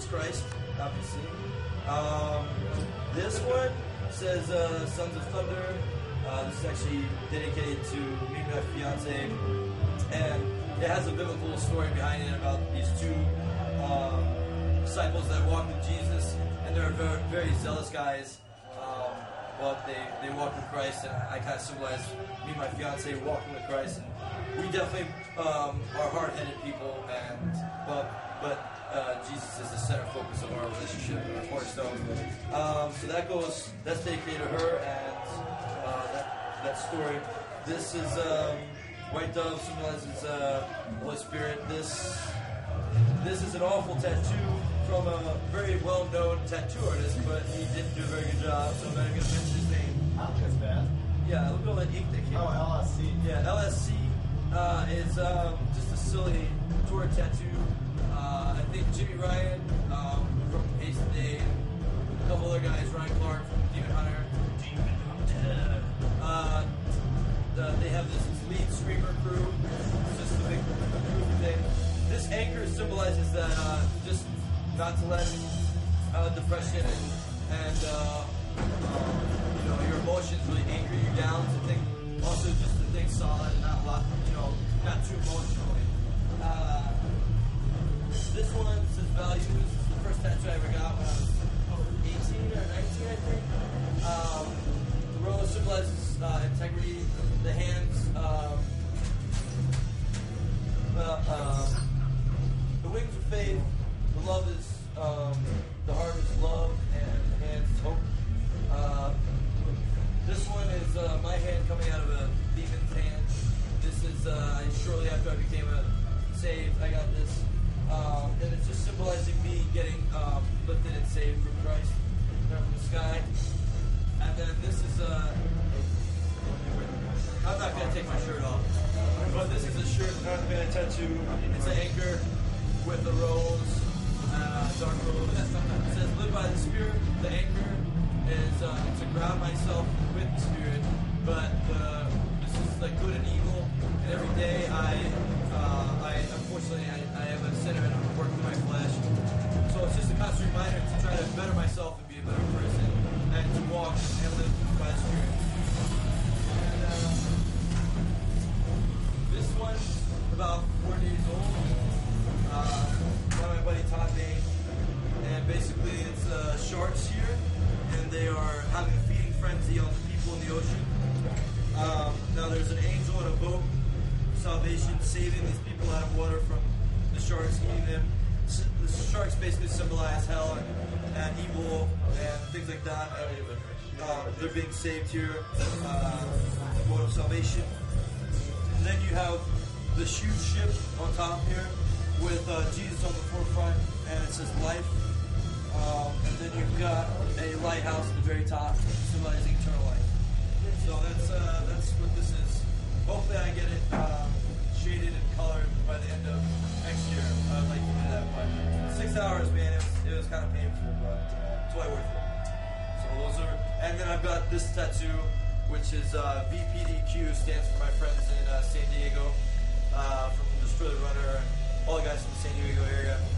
Christ, obviously. This one says Sons of Thunder. This is actually dedicated to me and my fiance, and it has a biblical story behind it about these two disciples that walked with Jesus, and they're very, very zealous guys. But they walk with Christ, and I kind of symbolize me and my fiance walking with Christ. And we definitely are hard-headed people, and but Jesus is the center focus of our relationship, our cornerstone. So that's dedicated to her, and that story. This is white dove symbolizes Holy Spirit. This is an awful tattoo from a very well-known tattoo artist, but he didn't do a very good job, so I'm not even going to mention his name. I don't think it's bad. Yeah, look at all that ink that came out. Oh, LSC. Yeah, LSC is just a silly tour tattoo. I think Jimmy Ryan from Ace of Day, a couple other guys, Ryan Clark from Demon Hunter. They have this lead screamer crew. It's just a big group thing. This anchor symbolizes that just not to let depression and your emotions really anchor you down to think. Also, just to think solid and not a lot, not too emotionally. This one says values. This is the first tattoo I ever got when I was 18 or 19, I think. The rose symbolizes integrity. The hands, the wings are faith. The love is, the heart is love, and the hands is hope. This one is my hand coming out of a demon's hand. This is shortly after I became saved. I got this, and it's just symbolizing me getting lifted and saved from Christ, from the sky. And then this is I'm not going to take my shirt off, but this is a shirt that I'm going to tattoo. It's an anchor with a rose, dark rose. It says, live by the Spirit. The anchor is to ground myself with the Spirit, but this is like good and evil, and every day unfortunately, I am a sinner and I'm working with my flesh. So it's just a constant reminder to try to better myself and be a better person, and to walk and live by the Spirit. This one's about 4 days old. My buddy Todd made, and basically it's sharks here, and they are having a feeding frenzy on the people in the ocean. Now there's an angel in a boat, salvation, saving these people out of water from the sharks eating them. The sharks basically symbolize hell and evil and things like that. They're being saved here, the boat of salvation. And then you have the huge ship on top here with Jesus on the forefront, and it says life. And then you've got a lighthouse at the very top, symbolizing eternal life. So that's what this is. Hopefully I get it shaded and colored by the end of next year. I'd like to do that, but 6 hours, man, it was kind of painful, but it's way worth it. So those are, and then I've got this tattoo, which is VPDQ, stands for my friends in San Diego, from Destroy the Runner, and all the guys from the San Diego area.